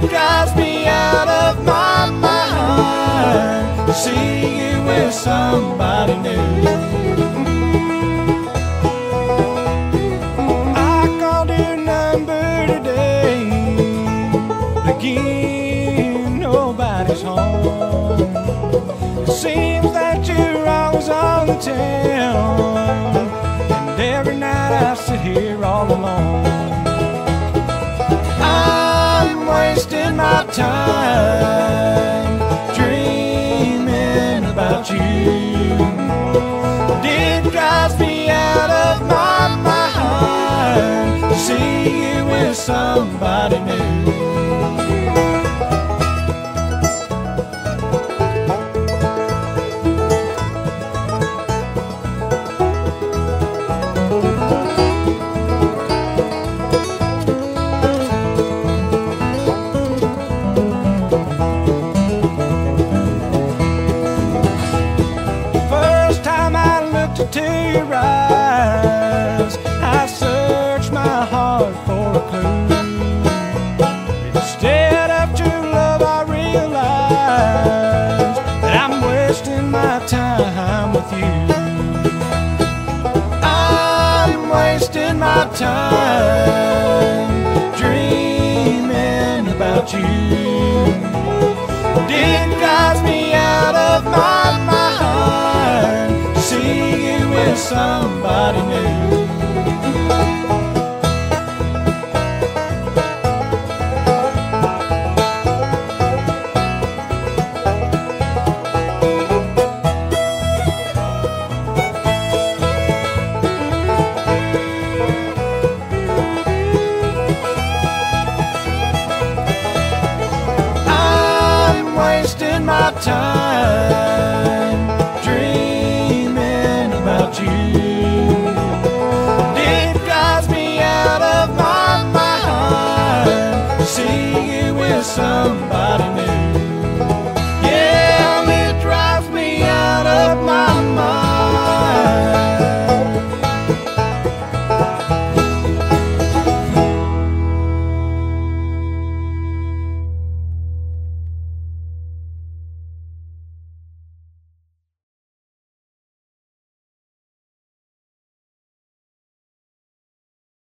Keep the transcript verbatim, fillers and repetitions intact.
It drives me out of my mind to see you with somebody new. I called your number today, but again nobody's home. It seems that you're always on the town, and every night I sit here all alone. I'm wasting my time dreaming about you. It drives me out of my mind to see you with somebody new. To your eyes, I searched my heart for a clue. Instead of true love, I realize that I'm wasting my time with you. I'm wasting my time dreaming about you. It drives me out of my mind to see you with somebody new. I'm wasting my time dreaming about you. It drives me out of my mind to see you with somebody new.